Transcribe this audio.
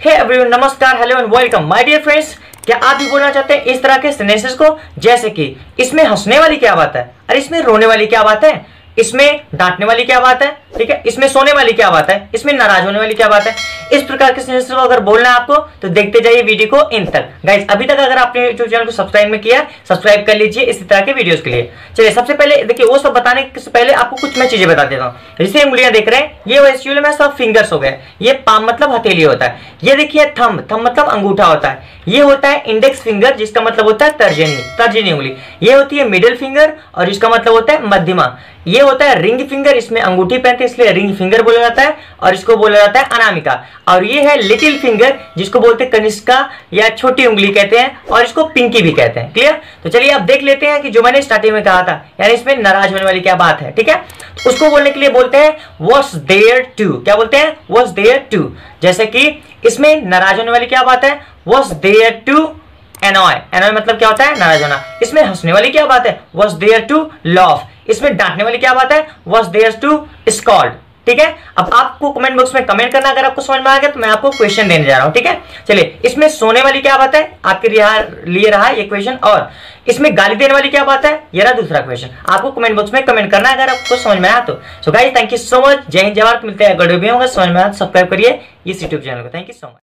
हे everyone, नमस्कार, hello and welcome my dear friends. क्या आप भी बोलना चाहते हैं इस तरह के सेंटेंसेस को, जैसे कि इसमें हंसने वाली क्या बात है, अरे इसमें रोने वाली क्या बात है, इसमें डांटने वाली क्या बात है, ठीक है, इसमें सोने वाली क्या बात है, इसमें नाराज होने वाली क्या बात है। इस प्रकार के सेंटेंसेस को अगर बोलना है आपको तो देखते जाइए वीडियो को इन तक। गाइस, अभी तक अगर आपने यूट्यूब चैनल को सब्सक्राइब में किया, सब्सक्राइब कर लीजिए इसी तरह के वीडियोस के लिए। चलिए, सबसे पहले देखिए, वो सब बताने से पहले आपको कुछ मैं चीजें बता देता हूँ। जैसे उंगलियां देख रहे हैं, ये एक्चुअली में सब फिंगर्स हो गए। ये पाम मतलब हथेली होता है। ये देखिए थंब, थंब मतलब अंगूठा होता है। ये होता है इंडेक्स फिंगर, जिसका मतलब होता है तर्जनी उंगली। ये होती है मिडिल फिंगर और जिसका मतलब होता है मध्यमा। ये होता है रिंग फिंगर, इसमें अंगूठी पहनते हैं इसलिए रिंग फिंगर बोला जाता है, और इसको बोला जाता है अनामिका। और ये है लिटिल फिंगर, जिसको बोलते हैं कनिष्का या छोटी उंगली कहते हैं, और इसको पिंकी भी कहते हैं। क्लियर? तो चलिए अब देख लेते हैं कि जो मैंने स्टार्टिंग में कहा था, यानी इसमें नाराज होने वाली क्या बात है। ठीक है, तो उसको बोलने के लिए बोलते हैं was there to। क्या बोलते हैं? was there to। जैसे कि इसमें नाराज होने वाली क्या बात है, was there to annoy। annoy मतलब क्या होता है? नाराज होना। इसमें हंसने वाली क्या बात है, was there to laugh। इसमें डांटने वाली क्या बात है, was there to scold। ठीक है, अब आपको कमेंट बॉक्स में कमेंट करना अगर आपको समझ में आ गया, तो मैं आपको क्वेश्चन देने जा रहा हूं। ठीक है, चलिए, इसमें सोने वाली क्या बात है, आपके लिए रहा ये क्वेश्चन। और इसमें गाली देने वाली क्या बात है, ये रहा दूसरा क्वेश्चन। आपको कमेंट बॉक्स में कमेंट करना अगर आपको समझ में आया तो। So guys, thank you so much. जय हिंद, जय भारत। मिलते हैं अगले वीडियो में। समझ में आया तो सब्सक्राइब करिए इस यूट्यूब चैनल को। Thank you so much.